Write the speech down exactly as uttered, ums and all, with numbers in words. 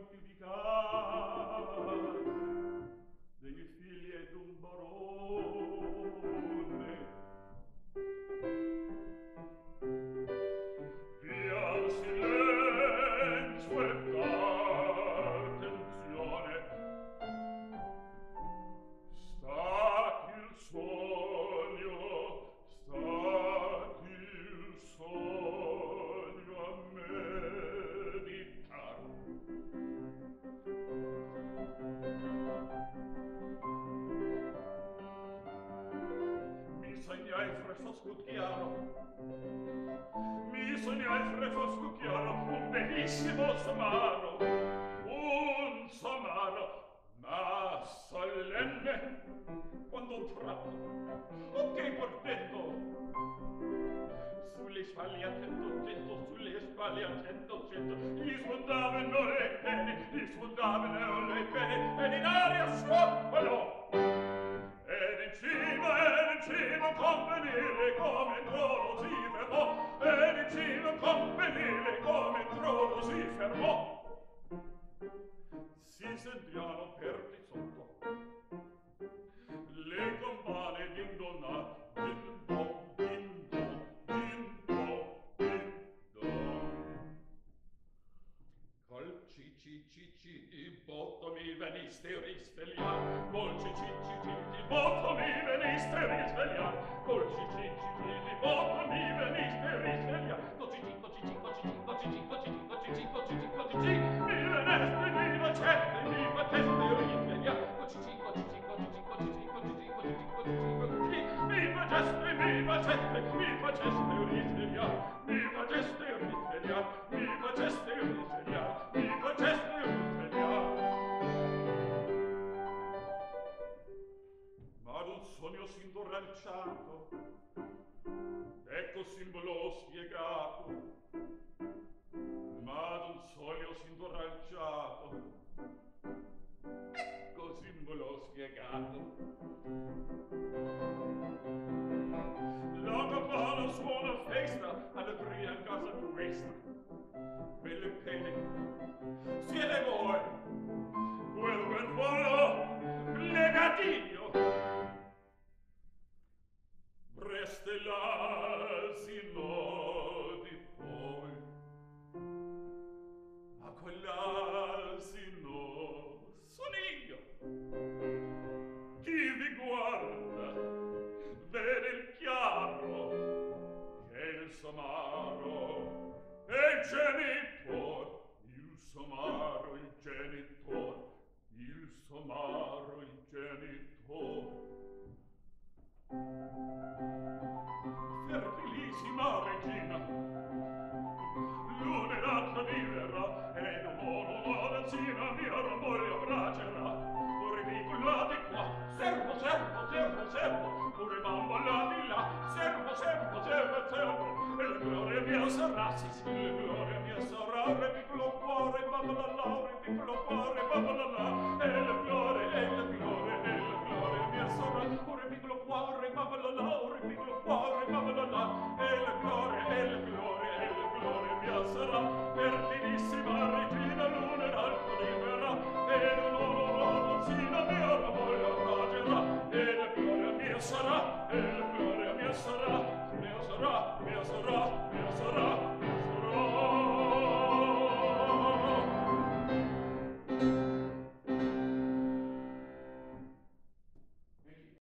mortificar de mi figli ed un barone. Via il silenzio e l'attenzione, stati il sogno, stati il sogno a meditar. Mi sognai fresco chiaro, mi sognai fresco chiaro, un bellissimo somaro, un somaro, ma solenne, quando un tratto, ok portendo, sulle spalle attento, attento, sulle spalle attento, attento, gli sfondavano le pene, gli sfondavano le pene, ed in aria sciopolo, ed in cima, ed in cima convenire come trono si fermò, ed in cima convenire come trono si fermò. Si sentiano per di sotto le campane d'indonna, dindo, dindo, dindo, dindo. Col ci ci ci ci di botto mi veniste risvegliar, col ci ci ci ci di botto mi veniste risvegliar, col ci ci ci ci di botto mi veniste risvegliar, co ci ci co ci ci co ci ci co ci ci co ci ci co ci ci co ci ci co ci ci mi veneste mi faceste mi faceste risvegliar, co ci ci co ci ci co ci ci co ci ci co ci ci co ci ci co ci ci co ci ci mi faceste mi faceste mi faceste risvegliar, mi faceste risvegliar, mi faceste risvegliar, mi faceste risvegliar. Ma ad un sogno s'indorranciato, ecco simbolo spiegato, ma ad un sogno s'indorranciato, ecco simbolo spiegato. La campana suona festa, allegria in casa questa, belle pene, siete voi, quel bel volo, legatillo, reste l'asino di poi, ma quell'asino sono io. Chi vi guarda vede il chiaro che il somaro è il genitor, il somaro il genitor, il somaro il genitor. Fertilissima regina, l'unerata viverà, ed un mono ragazzina mia ramoglia bracerà, pure piccola di qua, servo, servo, servo, servo, pure bambola di là, servo, servo, servo, servo, e la gloria mia sarà, sì, sì, la gloria mia sarà, re piccolo cuore, bambola là, re piccolo cuore, bambola là, e la gloria, e la gloria, e la gloria mia sarà, pure piccolo cuore, bambola là, re piccolo cuore, bambola là, e la gloria, e la gloria, e la gloria mia sarà, fertilissima regina luna d'alto libera, ed un oro ragazzina mia ramoglia bracerà, e la gloria mia sarà, e la gloria mia sarà, mia sarà, mia sarà, mia